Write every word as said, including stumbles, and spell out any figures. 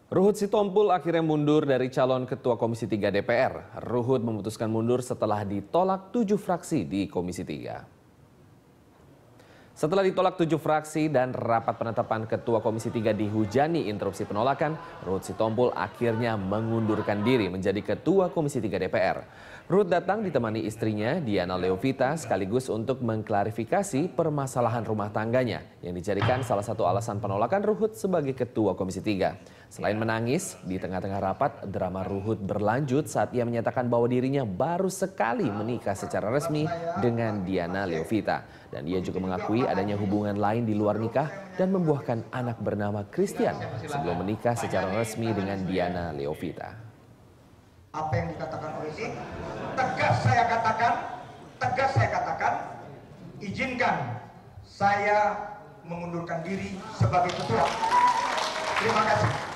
Ruhut Sitompul akhirnya mundur dari calon Ketua Komisi tiga D P R. Ruhut memutuskan mundur setelah ditolak tujuh fraksi di Komisi tiga. Setelah ditolak tujuh fraksi dan rapat penetapan Ketua Komisi tiga dihujani interupsi penolakan, Ruhut Sitompul akhirnya mengundurkan diri menjadi Ketua Komisi tiga D P R. Ruhut datang ditemani istrinya Diana Leovita sekaligus untuk mengklarifikasi permasalahan rumah tangganya yang dijadikan salah satu alasan penolakan Ruhut sebagai Ketua Komisi tiga. Selain menangis, di tengah-tengah rapat, drama Ruhut berlanjut saat ia menyatakan bahwa dirinya baru sekali menikah secara resmi dengan Diana Leovita. Dan ia juga mengakui adanya hubungan lain di luar nikah dan membuahkan anak bernama Christian sebelum menikah secara resmi dengan Diana Leovita. Apa yang dikatakan oleh ini, tegas saya katakan, tegas saya katakan, izinkan saya mengundurkan diri sebagai ketua. Terima kasih.